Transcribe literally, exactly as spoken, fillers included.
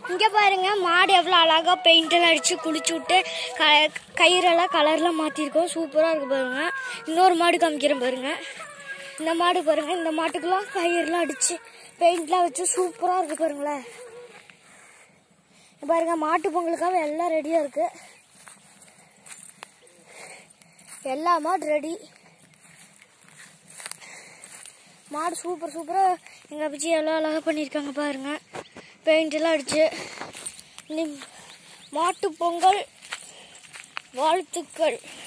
இங்கே பாருங்க மாடு எவ்வளோ அழகாக பெயிண்டெல்லாம் அடித்து குளிச்சு விட்டு க கயிறெல்லாம் கலர்லாம் மாற்றிருக்கோம். சூப்பராக இருக்குது பாருங்க. இன்னொரு மாடு காமிக்கிறேன் பாருங்க. இந்த மாடு பாருங்க. இந்த மாட்டுக்கெல்லாம் கயிறுலாம் அடித்து பெயிண்ட்லாம் வச்சு சூப்பராக இருக்குது பாருங்களேன். பாருங்க மாட்டு பொங்கலுக்காக எல்லாம் ரெடியாக இருக்குது. எல்லா மாடு ரெடி. மாடு சூப்பர் சூப்பராக எங்கள் அப்பச்சி எல்லாம் அழகாக பண்ணியிருக்காங்க பாருங்க. பெயிண்டெல்லாம் அடிச்சு. மாட்டு பொங்கல் வாழ்த்துக்கள்.